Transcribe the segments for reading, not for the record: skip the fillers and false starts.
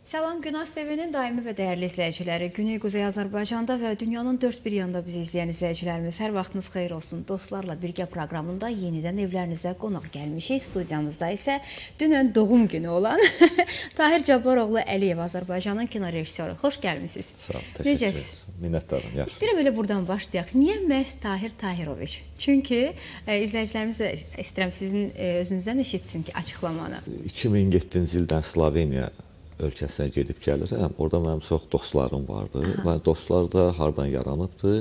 Salam, Günaz TV-nin daimi və dəyərli izləyiciləri, Güney Quzey Azərbaycanda və dünyanın dörd bir yanında bizi izləyən izləyicilərimiz, hər vaxtınız xeyir olsun. Dostlarla birgə proqramında yenidən evlərinizə qonaq gəlmişik. Studiyamızda isə dünən doğum günü olan Tahir Cabbaroğlu Əliyev, Azərbaycanın kino rejissoru. Xoş gəlmişsiniz. Sağ ol, təşəkkür ederim. Minnətdarım. İstəyirəm elə buradan başlayaq. Niyə məhz Tahir Tahiroviç? Çünki izləyicilərimiz də istəyirəm sizin özünüzdən eşitsin ki, açıqlamanı. 2007-ci ildən Sloveniya ölkəsinə gedib gəlirəm. Orada mənim çox dostlarım vardı. Və dostlar da hardan yaranıbdı.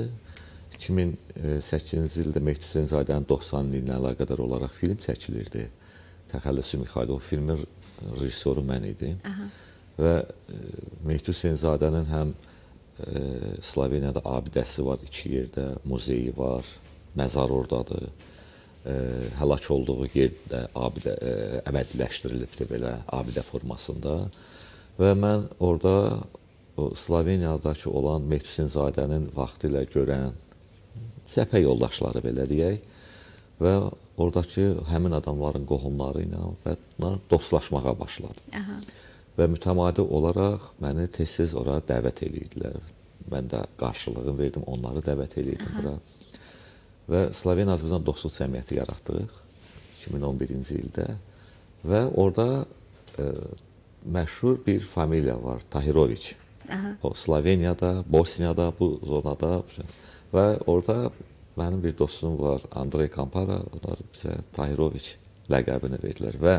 2008-ci ildə Mehdi Hüseynzadənin 90 ilə əlaqədar olaraq film çəkilirdi. Təxəllüsü Mixailov filmin rejissoru mən idim. Və Mehdi Hüseynzadənin həm Sloveniyada abidəsi var, 2 yerdə muzeyi var, məzar oradadır. Həlak olduğu yer də əbədiləşdirilibdir belə abidə formasında. Və mən orada Sloveniyadakı olan Mehdi Hüseynzadənin vaxtilə görən cəbhə yoldaşları belə deyək və oradakı həmin adamların qohumları ilə dostlaşmağa başladım. Və mütəmadi olaraq məni tez-tez ora dəvət edirdilər. Mən də qarşılığını verdim, onları dəvət edirdim bura. Və Sloveniya-Azərbaycan dostluq cəmiyyəti yaratdıq 2011-ci ildə və orada məşhur bir familiya var, Tahiroviç. O Sloveniyada, Bosniyada, bu zonada və orada mənim bir dostum var, Andrey Kampara, onlar bizə Tahiroviç ləqəbini verdilər və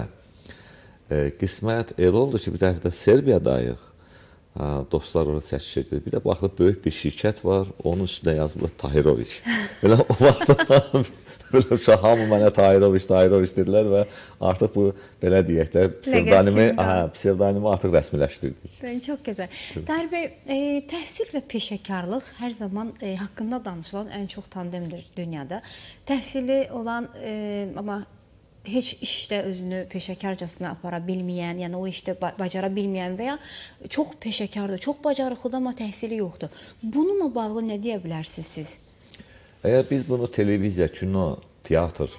qismət elə oldu ki, bir dəfə də Serbiyadayıq, dostlar orada çəkişirdi. Bir də baxılıb böyük bir şirkət var, onun üstünə yazılır Tahiroviç. Belə o vaxtda hamı mənə Tahiroviç dedilər və artıq bu, belə deyək də, psevdonimi artıq rəsmiləşdirdik. Çox gözəl. Tahir bəy, təhsil və peşəkarlıq hər zaman haqqında danışılan ən çox tandemdir dünyada. Təhsili olan, amma heç işdə özünü peşəkarcasına apara bilməyən, yəni o işdə bacara bilməyən və ya çox peşəkardır, çox bacarıqlıdır, amma təhsili yoxdur. Bununla bağlı nə deyə bilərsiniz siz? Əgər biz bunu televiziya, kino, teatr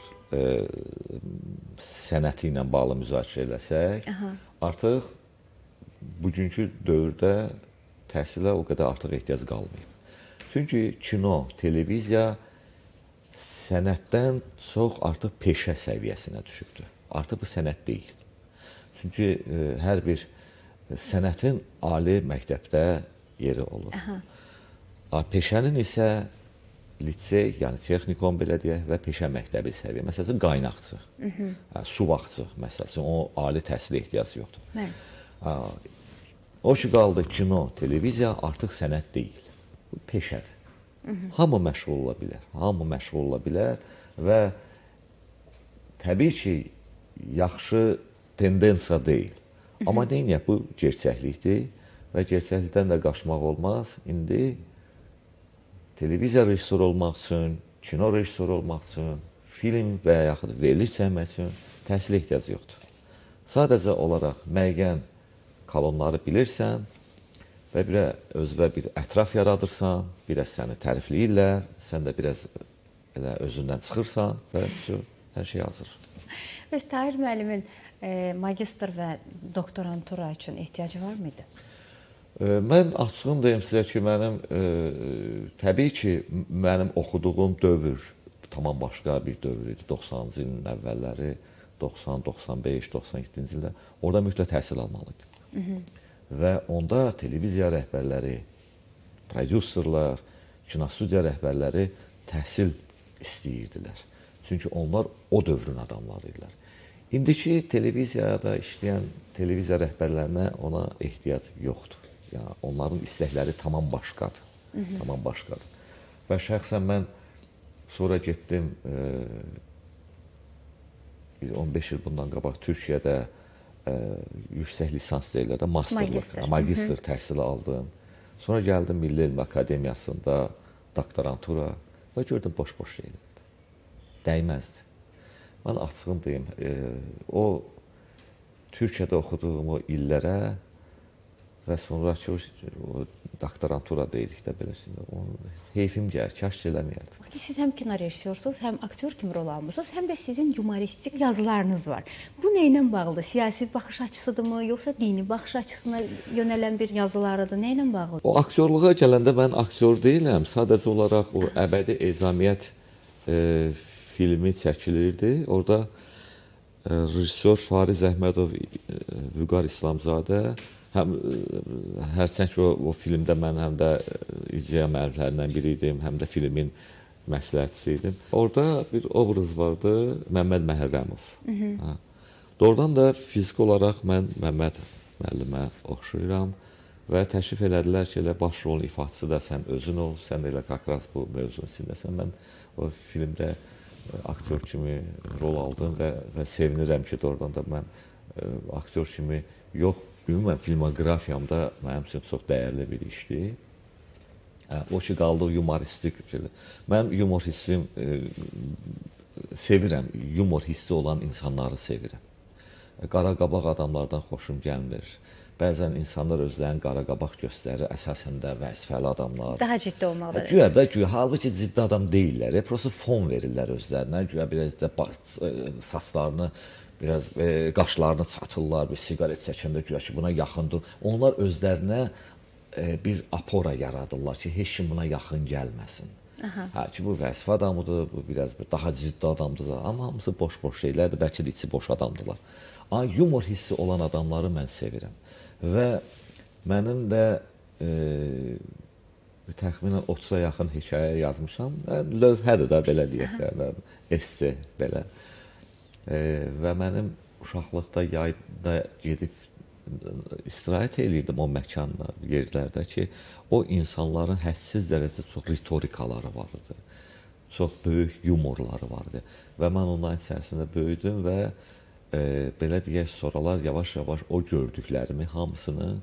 sənəti ilə bağlı müzakirə eləsək, artıq bugünkü dövrdə təhsilə o qədər artıq ehtiyac qalmayıb. Çünki kino, televiziya sənətdən çox artıq peşə səviyyəsinə düşübdür. Artıq bu sənət deyil. Çünki hər bir sənətin ali məktəbdə yeri olur. Peşənin isə lisey, yəni texnikon belə deyək və peşə məktəbi səviyyə. Məsələn, qaynaqçı, suvaqçı, məsələn, o ali təhsilə ehtiyac yoxdur. O ki, qaldı kino, televiziya artıq sənət deyil. Bu peşədir. Hamı məşğul ola bilər, hamı məşğul ola bilər və təbii ki, yaxşı tendensiya deyil. Amma deyək, bu gerçəklikdir və gerçəklikdən də qaçmaq olmaz. İndi televiziya rejissoru olmaq üçün, kino rejissoru olmaq üçün, film və yaxud veriliş çəkmək üçün təhsilə ehtiyac yoxdur. Sadəcə olaraq müəyyən kolonları bilirsən və özünə bir ətraf yaradırsan, biraz səni tərifləyirlər, sən də biraz özündən çıxırsan və hər şey hazır. Bəs Tahir müəllimin magistr və doktorantura üçün ehtiyacı var mıydı? Mən açığım deyim sizə ki, təbii ki, mənim oxuduğum dövr tamam başqa bir dövr idi. 90-cı ilin əvvəlləri, 90, 95, 97-ci ildə orada mütləq təhsil almalıydı. Və onda televiziya rəhbərləri, prodüserlər, kinostudiya rəhbərləri təhsil istəyirdilər. Çünki onlar o dövrün adamları idilər. İndiki televiziyada işləyən televiziya rəhbərlərinə ona ehtiyac yoxdur. Yəni, onların istəkləri tamam başqadır. Tamam başqadır. Və şəxsən mən sonra getdim, 15 il bundan qabaq Türkiyədə yüksək lisans deyirlər də, magistr təhsili aldım. Sonra gəldim Milli Elm Akademiyasında doktorantura və gördüm boş-boş şeylərdir. Dəyməzdi. Mən açığım deyim, o Türkiyədə oxuduğum o illərə və sonrakı o doktorantura deyirik də belə şeylər. Heyfim gəlir, kaş eləməyərdim. Bax ki, siz həm kino rejissorsunuz, həm aktyor kimi rol almısınız, həm də sizin yumoristik yazılarınız var. Bu nə ilə bağlıdır? Siyasi baxış açısıdırmı, yoxsa dini baxış açısına yönələn bir yazılarıdır? Nə ilə bağlıdır? O aktyorluğa gələndə mən aktyor deyiləm. Sadəcə olaraq o Əbədi Ezamiyyət filmi çəkilirdi. Orada rejissor Fariz Əhmədov, Vüqar İslamzadə, hərçənd ki, o filmdə mən həm də icra müəlliflərindən biri idim, həm də filmin məsləhətçisi idim. Orada bir obraz vardı, Məmməd Məhərrəmov. Doğrudan da fiziki olaraq mən Məmməd müəllimə oxşayıram və təklif elədilər ki, elə baş rolun ifaçısı da sən özün ol, sən elə kakraz bu mövzunun içindəsən. Mən o filmdə aktyor kimi rol aldım və sevinirəm ki, doğrudan da mən aktyor kimi yox, ümumən filmoqrafiyamda mənim üçün çox dəyərli bir işdir. O ki, qaldı yumoristik. Mən yumor hissim sevirəm, yumor hissi olan insanları sevirəm. Qaraqabaq adamlardan xoşum gəlmir. Bəzən insanlar özlərini qaraqabaq göstərir, əsasən də vəzifəli adamlar. Daha ciddi olmalıdır. Güya, halbuki ciddi adam deyirlər. Prosta fon verirlər özlərinə. Güya biraz saçlarını, biraz qaşlarını çatırlar, bir siqaret çəkəndə güya ki, buna yaxındır. Onlar özlərinə bir apora yaradırlar ki, heç kim buna yaxın gəlməsin. Ki, bu vəzifə adamıdır, bu biraz daha ciddi adamdır. Amma hamısı boş-boş şeylərdir, bəlkə də içi boş adamdırlar. Yumor hissi olan adamları mən sevirəm. Və mənim də təxminən 30-a yaxın hekayə yazmışam. Lövhədir də, belə deyək də, esse, belə. Və mənim uşaqlıqda yayda gedib istirahət edirdim o məkanlar, yerlərdə ki, o insanların hədsiz dərəcə çox ritorikaları var idi. Çox böyük yumorları var idi. Və mən onların içərisində böyüdüm və belə deyək, sonralar yavaş-yavaş o gördüklərimi hamısını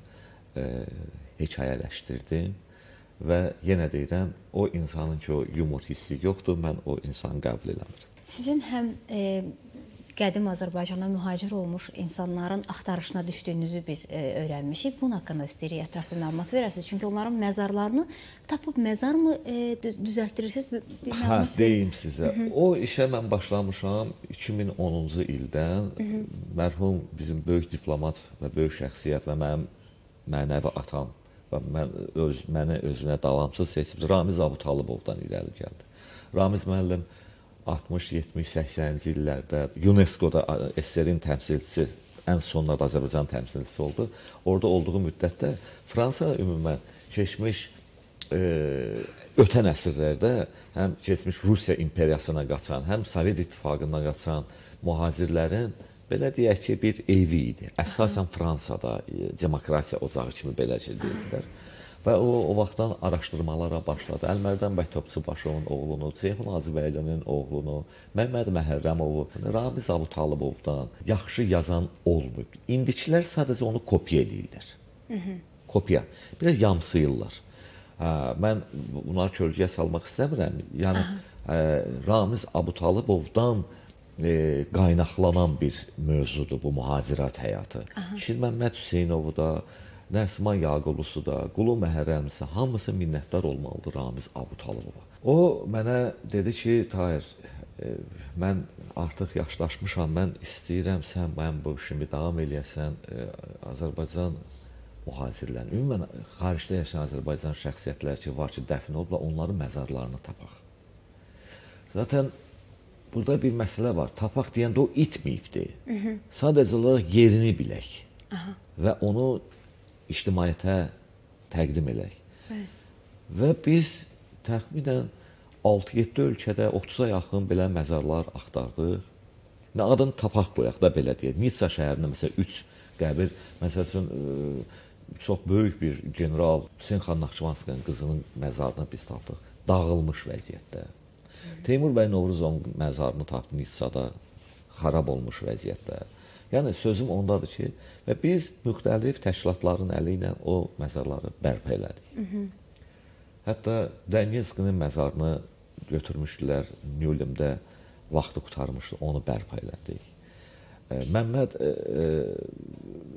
hekayələşdirdim və yenə deyirəm, o insanın ki, o yumor hissi yoxdur, mən o insanı qəbul eləmirəm. Sizin həm qədim Azərbaycana mühacir olmuş insanların axtarışına düşdüyünüzü biz öyrənmişik. Bunun haqqında istəyirik, ətraflı məlumat verərsiniz. Çünki onların məzarlarını tapıb məzar mı düzəltdirirsiniz? Deyim sizə. O işə mən başlamışam 2010-cu ildən. Mərhum bizim böyük diplomat və böyük şəxsiyyət və mənim mənəvi atam və məni özünə davamsız seçib Ramiz Abutalibovdan irəli gəldi. Ramiz müəllim 60, 70, 80-ci illərdə UNESCO-da SSR-in təmsilçisi, ən sonlarda Azərbaycan təmsilçisi oldu. Orada olduğu müddətdə Fransa ümumən keçmiş ötən əsrlərdə həm keçmiş Rusiya imperiyasına qaçan, həm Sovet İttifaqından qaçan mühacirlərin belə deyək ki, bir evi idi. Əsasən Fransada demokratiya ocağı kimi belə deyirdilər. Və o vaxtdan araşdırmalara başladı. Əlmərdan bəy Topçubaşovun oğlunu, Ceyhun Hacıbəylinin oğlunu, Məmməd Məhərrəmovu, Ramiz Abutalibovdan yaxşı yazan olmayıb. İndikilər sadəcə onu kopya edirlər. Kopya. Biraz yamsıyırlar. Mən bunları kölgəyə salmaq istəmirəm. Yəni, Ramiz Abutalibovdan qaynaqlanan bir mövzudur bu mühacirat həyatı. Şir Məmməd Hüseynovu da, Nəsman Yaqublusu da, Qulu Məhərrəmlisi, hamısı minnətdar olmalıdır Ramiz Abutalibova. O mənə dedi ki, Tahir, mən artıq yaşlaşmışam, mən istəyirəm, sən mənim bu işimi davam eləyəsən, Azərbaycan mühacirlərini, ümumən xaricdə yaşayan Azərbaycan şəxsiyyətləri ki, var ki, dəfn olublar, onların məzarlarını tapaq. Zaten burada bir məsələ var, tapaq deyəndə o itməyibdir. Sadəcə olaraq yerini bilək və onu ictimaiyyətə təqdim elək. Və biz təxminən 6-7 ölkədə 30-a yaxın belə məzarlar axtardıq. Adını tapaq qoyaq da belə deyək. Nitsa şəhərində məsələn 3 qəbir, məsələn çox böyük bir general Hüseyn xan Naxçıvanskinin qızının məzarını biz tapdıq. Dağılmış vəziyyətdə. Teymur bəy Novruzovun məzarını tapdıq Nitsada, xarab olmuş vəziyyətdə. Yəni, sözüm ondadır ki, və biz müxtəlif təşkilatların əli ilə o məzarları bərpa elədik. Hətta Dənizqinin məzarını götürmüşdülər, Newlimdə vaxtı qutarmışdı, onu bərpa elədik.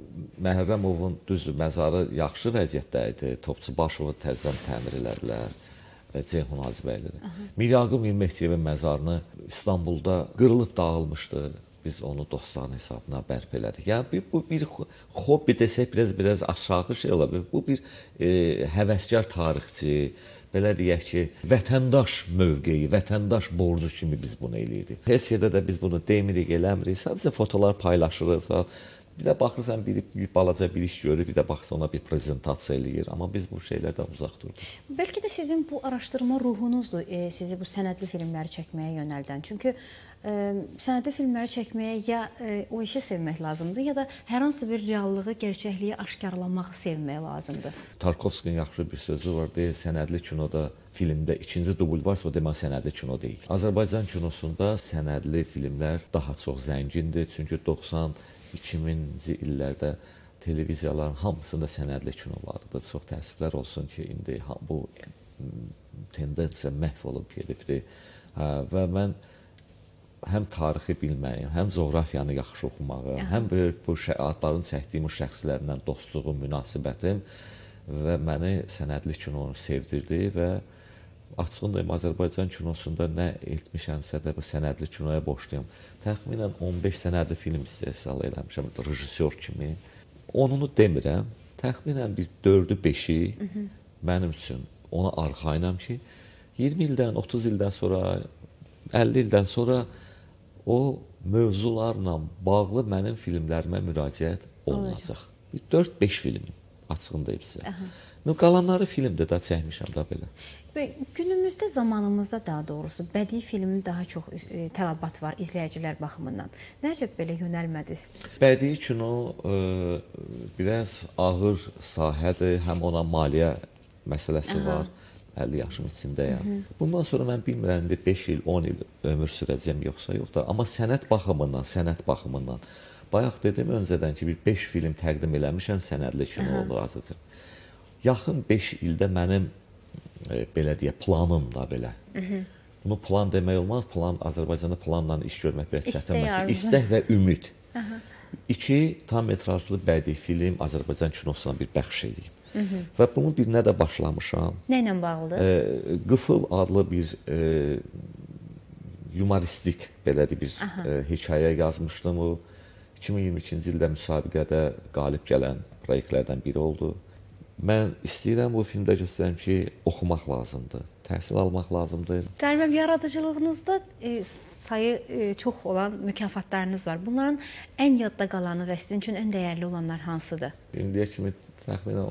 Məhrəmovun düzdür, məzarı yaxşı vəziyyətdə idi. Topçubaşovu təzədən təmir elədilər. Ceyhun Hacıbəyli. Miryaqub Mirmehciyevin məzarını İstanbulda qırılıb dağılmışdı. Biz onu dostların hesabına bərpa elədik. Yəni bu bir hobbi desək biraz aşağı şey ola bilər. Bu bir həvəskar tarixçi, belə deyək ki, vətəndaş mövqeyi, vətəndaş borcu kimi biz bunu eləyirdik. Heç yerdə də biz bunu demirik, eləmirik. Sadəcə fotolar paylaşırıq. Bir də baxırsan, bir balaca bir iş görür, bir də baxırsan ona bir prezentasiya eləyir. Amma biz bu şeylərdən uzaq durduq. Bəlkə də sizin bu araşdırma ruhunuzdur sizi bu sənədli filmləri çəkməyə yönəldən. Çünki sənədli filmləri çəkməyə ya o işi sevmək lazımdır, ya da hər hansı bir reallığı, gerçəkliyi aşkarlamağı sevmək lazımdır. Tarkovskinin yaxşı bir sözü var, deyir, sənədli kinoda filmdə ikinci dubl varsa, o demək sənədli kino deyil. Azərbaycan kinosunda sənədli filmlər daha çox zəngindir, çünki 2000-ci illərdə televiziyaların hamısında sənədli kino vardı. Çox təəssüflər olsun ki, indi bu tendensiya məhv olub gedibdir. Və mən həm tarixi bilməyim, həm coğrafiyanı yaxşı oxumağı, həm bu adların çəkdiyim o şəxslərlə dostluğum, münasibətim və məni sənədli kinonu sevdirdi və açığın deyim, Azərbaycan kinosunda nə etmişəmsə də bu sənədli kinoya borcluyam. Təxminən 15 sənədli film istehsal eləmişəm, rejissor kimi. Onunu demirəm, təxminən bir 4-ü 5-i mənim üçün ona arxayınam ki, 20 ildən, 30 ildən sonra, 50 ildən sonra o mövzularla bağlı mənim filmlərimə müraciət olunacaq. 4-5 filmin açığını deyib sizə. Qalanları filmdə də çəkmişəm da belə. Günümüzdə, zamanımızda daha doğrusu bədii filmin daha çox tələbat var izləyicilər baxımından. Nəcə belə yönəlmədiniz? Bədii kino biraz ağır sahədir, həm ona maliyyə məsələsi var. 50 yaşım içindəyəm. Bundan sonra mən bilmirəm, 5 il, 10 il ömür sürəcəm yoxsa yox da. Amma sənət baxımından, bayaq dedim öncədən ki, bir 5 film təqdim eləmişəm, sənədli kino olur azıcıq. Yaxın 5 ildə mənim belə deyək, planım da belə. Bunu plan demək olmaz. Azərbaycanda planla iş görmək biraz çətinməsi. İstək və ümid. 2 tam metrajlı bədii film Azərbaycan kinosuna bir bəxş edeyim. Və bunu birinə də başlamışam. Nə ilə bağlıdır? Qıfıl adlı bir yumoristik belə bir hekayə yazmışdım. O 2022-ci ildə müsabiqədə qalib gələn proyektlərdən biri oldu. Mən istəyirəm bu filmdə göstərəm ki, oxumaq lazımdır, təhsil almaq lazımdır. Dərbəb, yaradıcılığınızda sayı çox olan mükafatlarınız var. Bunların ən yadda qalanı və sizin üçün ən dəyərli olanlar hansıdır? İndiyə kimi təxminən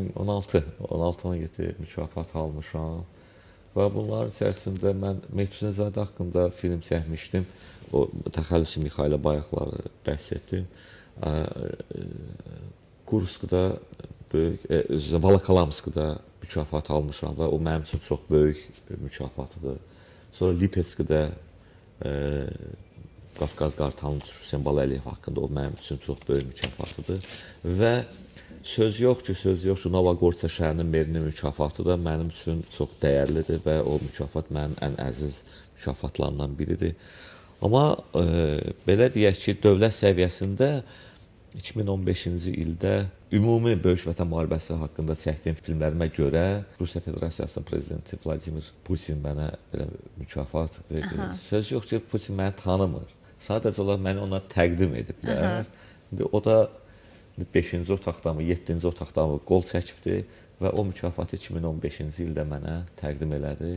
16-17 mükafat almışam. Və bunların içərisində mən Mehdizadə haqqında film çəkmişdim. O təxəllüsü Mixayla bayaqları bəhs etdim. Kurskda böyük, Volokоламskda mükafat almışam və o mənim üçün çox böyük mükafatıdır. Sonra Lipetskdə Qafqaz Qartalının Hüseyn Balaəliyev haqqında o mənim üçün çox böyük mükafatıdır. Və söz yox ki, Novogorça şəhərinin merinin mükafatı da mənim üçün çox dəyərlidir və o mükafat mənim ən əziz mükafatlarından biridir. Amma belə deyək ki, dövlət səviyyəsində 2015-ci ildə ümumi Böyük Vətən müharibəsi haqqında çəkdiyim filmlərimə görə Rusiya Federasiyasının prezidenti Vladimir Putin mənə belə mükafat verdi. Söz yox ki, Putin məni tanımır. Sadəcə olaraq məni ona təqdim ediblər. O da 5-ci otaqdamı, 7-ci otaqdamı qol çəkibdir və o mükafatı 2015-ci ildə mənə təqdim elədi.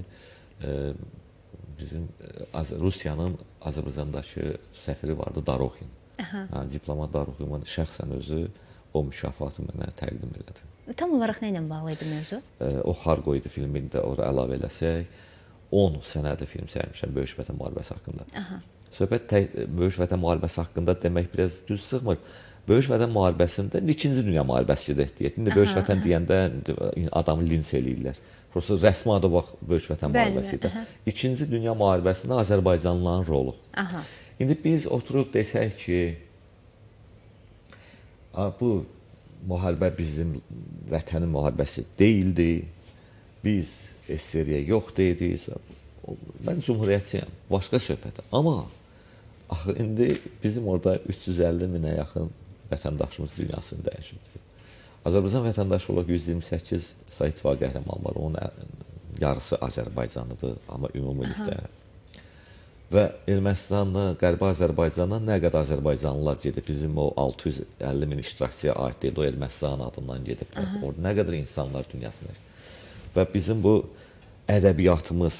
Bizim Rusiyanın Azərbaycandakı səfiri vardı, Daroxin. Diplomat Daroxin şəxsən özü o mükafatı mənə təqdim elədi. Tam olaraq nə ilə bağlı idi mövzu? O Xarqo idi filmini də ora əlavə eləsək, 10 sənədli film çəkmişəm Böyük Vətən müharibəsi haqqında. Söhbət Böyük Vətən müharibəsi haqqında demək biraz düz çıxmır. Böyük Vətən müharibəsində 2-ci Dünya müharibəsidir deyək. İndi Böyük Vətən deyəndə adamı linç eləyirlər. Prosta rəsmi adı bax Böyük Vətən müharibəsi idi. 2-ci Dünya müharibəsində Azərbaycanlıların rolu. İndi biz oturuq desək ki, bu müharibə bizim vətənin müharibəsi deyildi, biz SSR-yə yox deyirik, mən cumhuriyyətçiyəm, başqa söhbət. Amma indi bizim orada 350 minə yaxın vətəndaşımız dünyasını dəyişibdir. Azərbaycan vətəndaşı olaraq 128 Sovet İttifaqı qəhrəmanı var. Onun yarısı Azərbaycanlıdır, amma ümumilikdə. Və Ermənistanla, Qərbi Azərbaycandan nə qədər Azərbaycanlılar gedib, bizim o 650 min iştirakçıya aid deyil, o Ermənistan adından gediblər. Orada nə qədər insanlar dünyasına. Və bizim bu ədəbiyyatımız,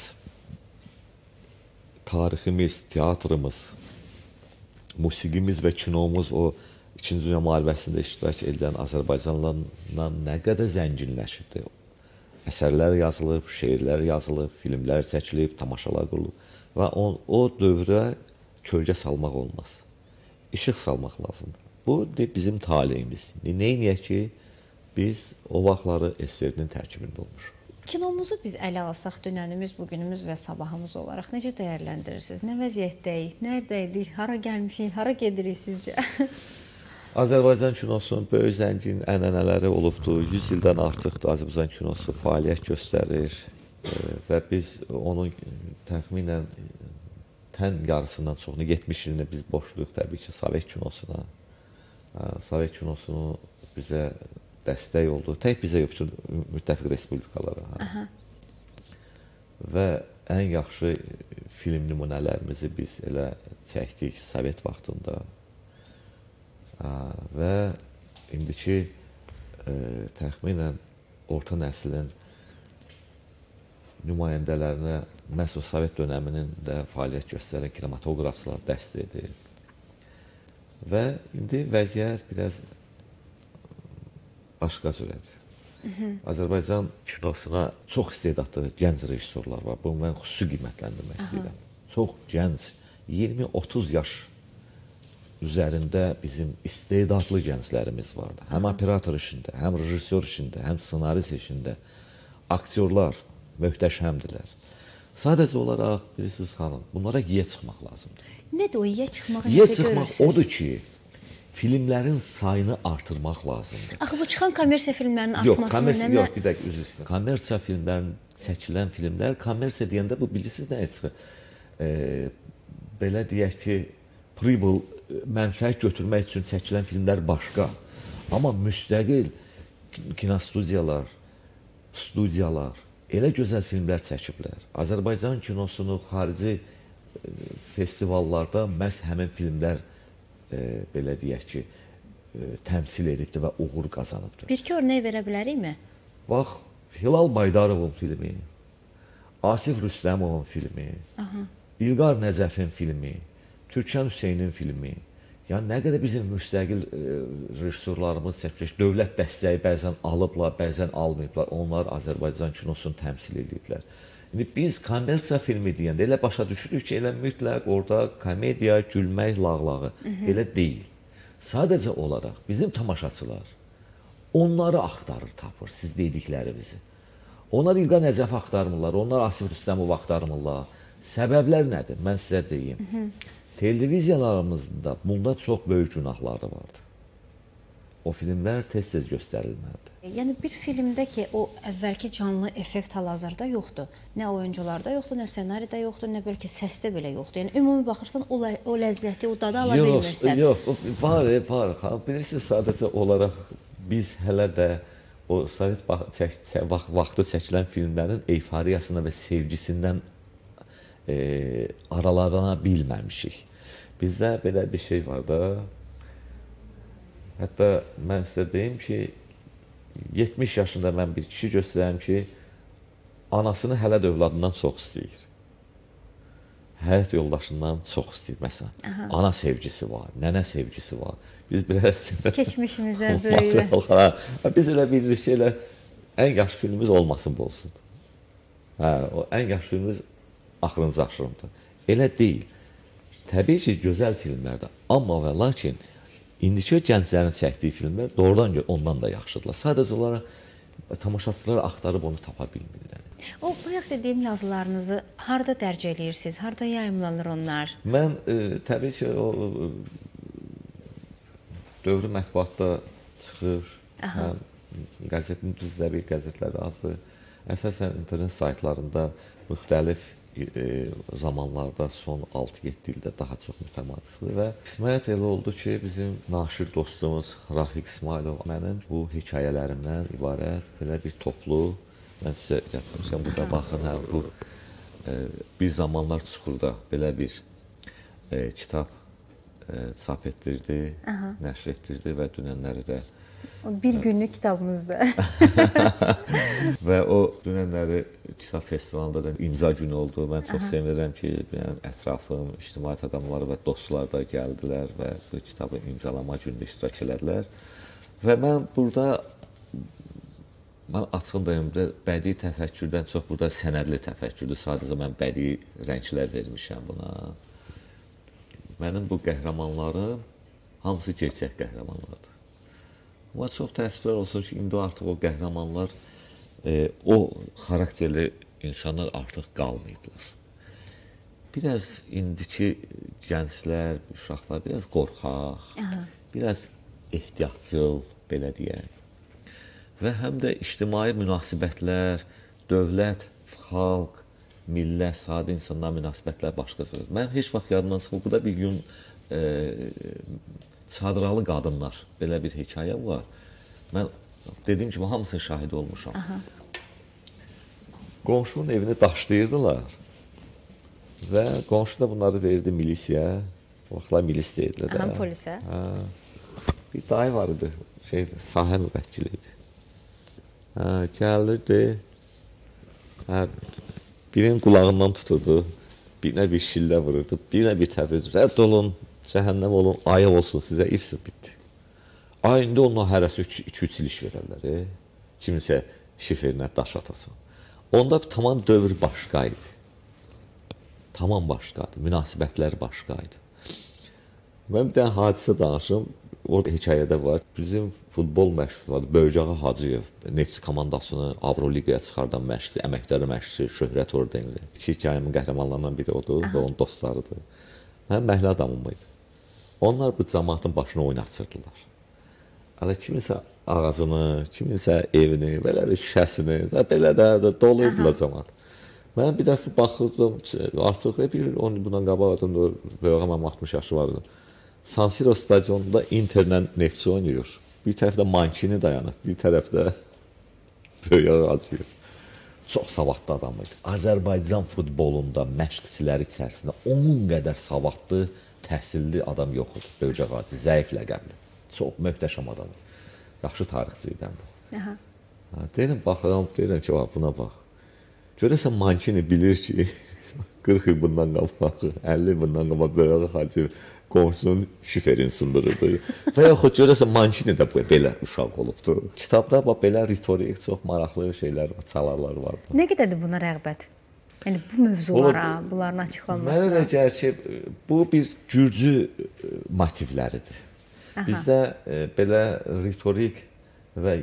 tariximiz, teatrımız, musiqimiz və kinomuz o İkinci Dünya müharibəsində iştirak edən Azərbaycanlılarla nə qədər zənginləşibdir. Əsərlər yazılıb, şeirlər yazılıb, filmlər çəkilib, tamaşalar qurulub. Və o dövrə kölgə salmaq olmaz. İşıq salmaq lazımdır. Bu bizim taleyimizdir. Neyniyək ki, biz o vaxtları SSR-nin tərkibində olmuşuq. Kinomuzu biz ələ alsaq, dünənimiz, bugünümüz və sabahımız olaraq necə dəyərləndirirsiniz? Nə vəziyyətdəyik, nərdəydik, hara gəlmişik, hara gedirik sizcə? Azərbaycan kinosunun böyük zəngin ənənələri olubdur. 100 ildən artıqdır Azərbaycan kinosu fəaliyyət göstərir və biz onun təxminən tən yarısından çoxunu, 70 ilini biz boşluq təbii ki, Sovet kinosuna. Sovet kinosunu bizə dəstək oldu. Tək bizə yox, bütün müttəfiq respublikalara. Və ən yaxşı film nümunələrimizi biz elə çəkdik Sovet vaxtında. Və indiki təxminən orta nəslin nümayəndələrinə məhz o Sovet dönəminin də fəaliyyət göstərən kinematografçılar dəstək edir. Və indi vəziyyət biraz başqa cürədir. Azərbaycan kinosuna çox istedadlı gənc rejissorlar var. Bunu mən xüsusi qiymətləndirmək istəyirəm. Çox gənc, 20-30 yaş üzərində bizim istedadlı gənclərimiz vardı. Həm operator işində, həm rejissor işində, həm ssenarist işində. Aktyorlar möhtəşəmdirlər. Sadəcə olaraq, bilirsiniz xanım, bunlara yiyə çıxmaq lazımdır. Nədir o yiyə çıxmağı? Yiyə çıxmaq odur ki, filmlərin sayını artırmaq lazımdır. Axı bu çıxan kommersiya filmlərinin artmasını nə? Yox, bir dəqiqə üzr istəyirəm. Kommersiya filmlərin çəkilən filmlər, kommersiya deyəndə bu bilirsiniz nə çıxır? Belə deyək ki, pribul, mənfəət götürmək üçün çəkilən filmlər başqa. Amma müstəqil kinostudiyalar, studiyalar elə gözəl filmlər çəkiblər. Azərbaycan kinosunu xarici festivallarda məhz həmin filmlər belə deyək ki, təmsil edibdir və uğur qazanıbdır. Bir-iki örnək verə bilərikmi? Bax, Hilal Baydarovun filmi, Asif Rüstəmovun filmi, İlqar Nəcəfin filmi, Türkan Hüseynin filmi. Yəni, nə qədər bizim müstəqil rejissorlarımız çəkmiş, dövlət dəstəyi bəzən alıblar, bəzən almayıblar. Onlar Azərbaycan kinosunu təmsil ediblər. İndi biz kommersiya filmi deyəndə elə başa düşürük ki, elə mütləq orada komediya, gülmək, lağlağı. Elə deyil. Sadəcə olaraq bizim tamaşaçılar onları axtarır, tapır, siz dediklərinizi. Onlar İlqar Nəcəf axtarmırlar, onlar Asif Rüstəmov axtarmırlar. Səbəblər nədir? Mən sizə deyim. Televiziyalarımızda bunda çox böyük günahları vardır. O filmlər tez-tez göstərilməlidir. Yəni, bir filmdə ki, o əvvəlki canlı effekt hal-hazırda yoxdur. Nə oyuncularda yoxdur, nə ssenaridə yoxdur, nə bəlkə səsdə belə yoxdur. Yəni, ümumi baxırsan, o ləzzəti, o dadı ala bilmirsən. Yox, var. Bilirsiniz, sadəcə olaraq biz hələ də o Sovet vaxtı çəkilən filmlərin eyfariyasına və sevgisindən aralana bilməmişik. Bizdə belə bir şey var da, hətta mən sizə deyim ki, 70 yaşında mən bir kişi göstərəm ki, anasını hələ də övladından çox istəyir. Həyat yoldaşından çox istəyir, məsələn. Ana sevgisi var, nənə sevgisi var. Biz biraz... Keçmişimizə böyüyür. Biz elə bilirik ki, elə ən yaxşı filmimiz olmasın bu olsun. O ən yaxşı filmimiz axırıncı aşırımdır. Elə deyil. Təbii ki, gözəl filmlərdir. Amma və lakin, indiki gənclərin çəkdiyi filmlər doğrudan ondan da yaxşıdırlar. Sadəcə olaraq tamaşaçılar axtarıb onu tapa bilmirlər. O, bayaq dediyim yazılarınızı harada dərc edirsiniz? Harada yayımlanır onlar? Mən, təbii ki, o dövrü mətbuatda çıxır. Qəzetin düzləri, qəzetləri azdır. Əsasən internet saytlarında müxtəlif zamanlarda son 6-7 ildə daha çox mütəmadissidir və qismət elə oldu ki, bizim naşir dostumuz Rafiq İsmailov mənim bu hekayələrimdən ibarət belə bir toplu, mən sizə gətirmişəm, burada baxın, hə, bu bir zamanlar Çuxurda belə bir kitab çap etdirdi, nəşr etdirdi və dünənləri də bir günlük kitabımızdır. Və o dünənləri kitab festivalında da imza günü oldu. Mən çox sevinirəm ki, mənim ətrafım, ictimaiyyət adamları və dostlar da gəldilər və bu kitabı imzalama günündə iştirak elədilər. Və mən burada, mən açığın dayımda bədii təfəkkürdən çox burada sənədli təfəkkürdür. Sadəcə mən bədii rənglər vermişəm buna. Mənim bu qəhrəmanlarım hamısı gerçək qəhrəmanlardır. Amma çox təəssüflər olsun ki, indi artıq o qəhrəmanlar, o xarakterli insanlar artıq qalmayıblar. Biraz indiki gənclər, uşaqlar biraz qorxaq, biraz ehtiyatcıl, belə deyək. Və həm də ictimai münasibətlər, dövlət, xalq, millət, sadə insanlar münasibətlər başqadır. Mən heç vaxt yadımdan çıxıb, bu da bir gün Çadralı qadınlar, belə bir hekayə var. Mən dediyim kimi, hamısının şahidi olmuşam. Qonşunun evini daşlayırdılar və qonşu da bunları verdi milisiyaya. O vaxtlar milis deyirlər. Polisə. Bir dayı var idi, sahə müvəkkili idi. Gəlirdi, birinin qulağından tuturdu, birinə bir şillə vururdu, birinə bir təbriz, rədd olun, cəhənnəm olun, ayıq olsun sizə, ifsi bitdi. Indi onunla hərəsi 2-3 il iş verərlər, kiminsə şiferinə daş atasın. Onda tamam dövr başqa idi. Tamam başqadır, münasibətlər başqa idi. Mən bir dənə hadisə danışım, orada hekayədə var. Bizim futbol məşqçisi vardı, Böyücağı Hacıyev, Neftçi komandasını Avroligaya çıxardan məşqçi, əməkdar məşqçi, Şöhrət ordenli. İki hekayəmin qəhrəmanlarından biri odur və onun dostlarıdır. Mənim məhlə adamım idi. Onlar bu cəmaatın başına oynatsırdılar. Hələ kiminsə ağacını, kiminsə evini, belə şüşəsini, belə də doluydular cəmaat. Mən bir dəfə baxırdım, artıq bundan qabaq böyüğəm 60 yaşı vardı. San Siro stadionunda Interlə Neftçi oynayır. Bir tərəfdə Mankini dayanır, bir tərəfdə böyüğü acıyır. Çox savadlı adam idi. Azərbaycan futbolunda məşqçiləri içərisində onun qədər savadlı, təhsilli adam yox idi. Böyücə Qazi, zəif ləqəbli. Çox möhtəşəm adam. Yaxşı tarixçi idi həm də. Deyirəm, baxıram, deyirəm ki, buna bax. Görəsən Mankini bilir ki, 40 il bundan qabaq, 50 il bundan qabaq Böyüğü Hacı qonşusunun şiferini sındırırdı. Və yaxud görəsən Mankini də belə uşaq olubdur. Kitabda belə ritorik, çox maraqlı şeylər, çalarlar vardı. Nə qədərdir buna rəğbət? Yəni, bu mövzulara, bunların açıqlanmasına? Mənə elə gəlir ki, bu bir gürcü motivləridir. Bizdə belə ritorik və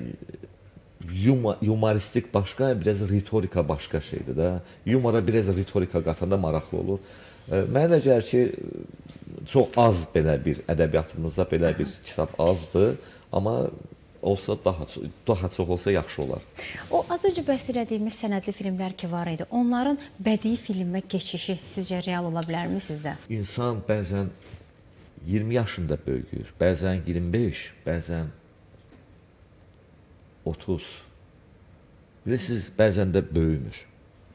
yumoristik başqa, biraz ritorika başqa şeydir də. Yumora biraz ritorika qatanda maraqlı olur. Mənə elə gəlir ki, çox az belə bir ədəbiyyatımızda belə bir kitab azdır, amma olsa daha çox olsa yaxşı olar. O az öncə bəhs elədiyimiz sənədli filmlər ki var idi, onların bədii filmə keçişi sizcə real ola bilərmi sizdə? İnsan bəzən 20 yaşında böyüyür, bəzən 25, bəzən 30. Bilirsiniz, bəzən də böyümür.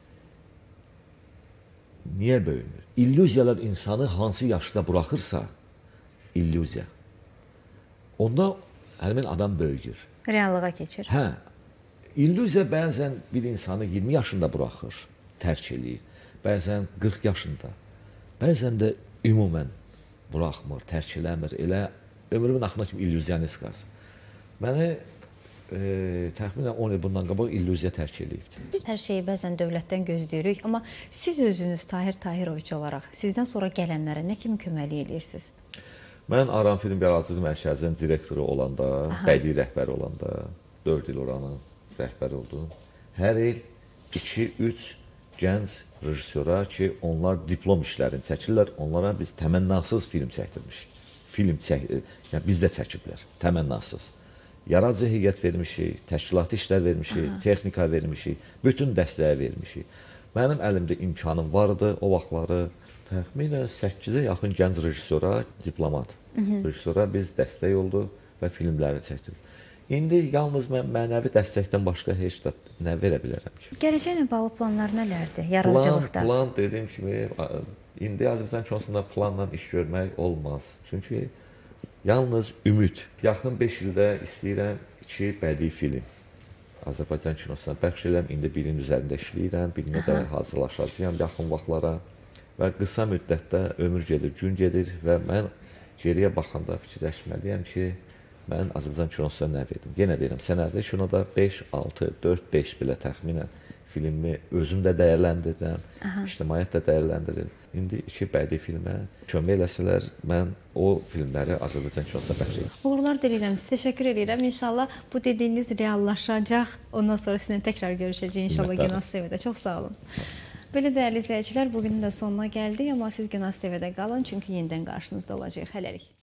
Niyə böyümür? İllüziyalar insanı hansı yaşda buraxırsa, illüziya, onda həmin adam böyüyür. Reallığa keçir. Hə, illüziya bəzən bir insanı 20 yaşında buraxır, tərk eləyir. Bəzən 40 yaşında, bəzən də ümumən buraxmır, tərk eləmir. Elə ömrümün axına kimi illüziyonist qalsın. Məni təxminən 10 il bundan qabaq illüziya tərk eləyibdir. Biz hər şeyi bəzən dövlətdən gözləyirik, amma siz özünüz Tahir Tahiroviç olaraq sizdən sonra gələnlərə nə kimi köməklik edirsiniz? Mən Aran Film Yaradıcılıq Mərkəzinin direktoru olanda, bədii rəhbəri olanda, 4 il oranın rəhbəri oldum. Hər il 2-3 gənc rejissora ki, onlar diplom işlərini çəkirlər, onlara biz təmənnasız film çəkdirmişik. Yəni biz də çəkiblər, təmənnasız. Yaradıcı heyət vermişik, təşkilati işlər vermişik, texnika vermişik, bütün dəstəyə vermişik. Mənim əlimdə imkanım vardı o vaxtları. Təxminən 8-ə yaxın gənc rejissora, diplomat rejissora biz dəstək olduq və filmləri çəkdik. İndi yalnız mən mənəvi dəstəkdən başqa heç də nə verə bilərəm ki? Gələcəklə bağlı planlar nələrdir yaradıcılıqda? Plan dediyim kimi, indi Azərbaycan kinosunda planla iş görmək olmaz. Çünki yalnız ümid. Yaxın 5 ildə istəyirəm 2 bədii film Azərbaycan kinosuna bəxş edirəm. İndi birinin üzərində işləyirəm, birinə də hazırlaşacağam yaxın vaxtlara. Və qısa müddətdə ömür gedir, gün gedir və mən geriyə baxanda fikirləşməliyəm ki, mən Azərbaycan kinosuna nə verdim? Yenə deyirəm, sənədli kinoda 5, 6, 4, 5 belə təxminən filmi özüm də dəyərləndirirəm, ictimaiyyət də dəyərləndirir. İndi 2 bədii filmə kömək eləsələr, mən o filmləri Azərbaycan kinosuna bəxş edirəm. Uğurlar diləyirəm, təşəkkür edirəm. İnşallah bu dediyiniz reallaşacaq. Ondan sonra sizinlə təkrar görüşəcəyik inşallah Günaz TV-də. Çox sağ olun. Belə dəyərli izləyicilər, bugünün də sonuna gəldik, amma siz Günaz TV-də qalın, çünki yenidən qarşınızda olacaq. Hələlik.